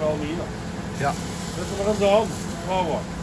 Vooral hier. Ja. Dat is er aan de hand. Gewoon wat.